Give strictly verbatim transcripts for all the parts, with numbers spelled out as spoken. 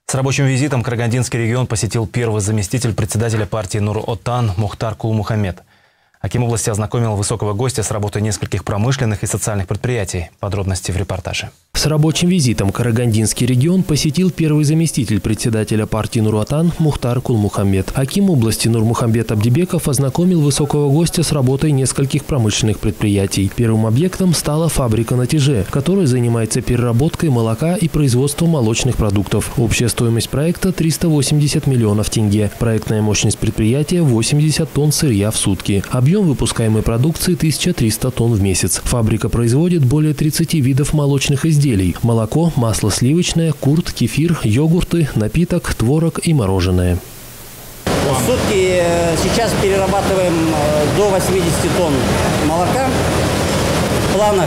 С рабочим визитом Карагандинский регион посетил первый заместитель председателя партии Нур-Отан Мухтар Кулмухаммед. Аким области ознакомил высокого гостя с работой нескольких промышленных и социальных предприятий. Подробности в репортаже. С рабочим визитом Карагандинский регион посетил первый заместитель председателя партии Нур-Отан Мухтар Кулмухаммед. Аким области Нурмухамбет Абдибеков ознакомил высокого гостя с работой нескольких промышленных предприятий. Первым объектом стала фабрика на Тиже, которая занимается переработкой молока и производством молочных продуктов. Общая стоимость проекта – триста восемьдесят миллионов тенге. Проектная мощность предприятия – восемьдесят тонн сырья в сутки. Объем выпускаемой продукции – тысяча триста тонн в месяц. Фабрика производит более тридцати видов молочных изделий. Молоко, масло сливочное, курт, кефир, йогурты, напиток, творог и мороженое. В сутки сейчас перерабатываем до восьмидесяти тонн молока. В планах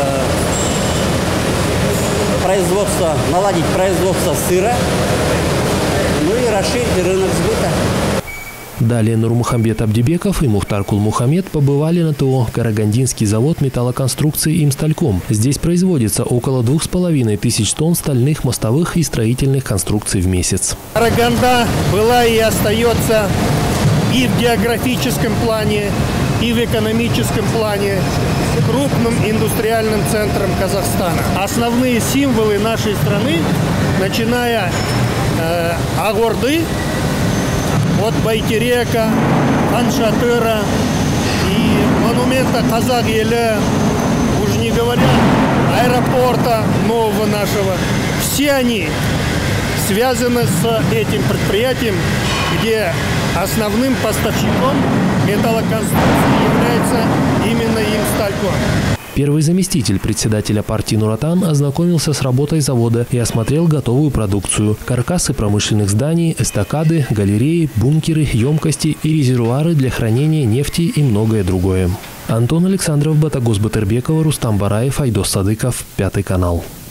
производства, наладить производство сыра, ну и расширить рынок сбыта. Далее Нурмухамбет Абдибеков и Мухтар Кулмухаммед побывали на ТО «Карагандинский завод металлоконструкции «Имстальком». Здесь производится около двух с половиной тысяч тонн стальных, мостовых и строительных конструкций в месяц. Караганда была и остается и в географическом плане, и в экономическом плане крупным индустриальным центром Казахстана. Основные символы нашей страны, начиная э, Агорды, от Байтерека, Хан-Шатыра и монумента Казах Елі, уж не говоря аэропорта нового нашего. Все они связаны с этим предприятием, где основным поставщиком металлоконструкции является именно Имстальком. Первый заместитель председателя партии Нур-Отан ознакомился с работой завода и осмотрел готовую продукцию. Каркасы промышленных зданий, эстакады, галереи, бункеры, емкости и резервуары для хранения нефти и многое другое. Антон Александров, Батагос Батырбекова, Рустам Бараев, Айдос Садыков, Пятый канал.